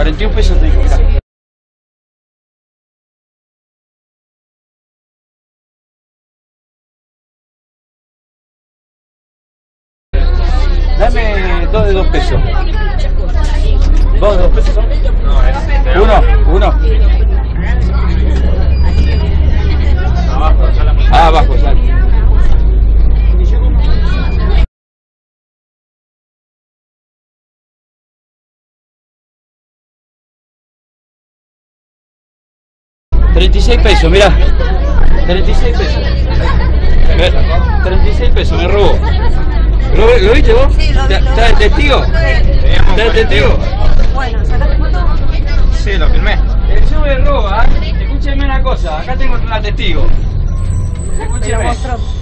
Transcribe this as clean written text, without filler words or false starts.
41 pesos te dijo acá. Dame 2 de 2 pesos. ¿2 de 2 pesos son? No, es de Uno. abajo, ya la Ah, abajo, sale. $36, mirá. 36 pesos. 36 pesos, me robó. ¿Lo viste vos? Sí, lo vi. ¿Estás de testigo? ¿Estás de testigo? Bueno, ¿sacaste foto? Sí, lo filmé. El show de roba, escúcheme una cosa, acá tengo una testigo. Me lo Escúcheme. mostró.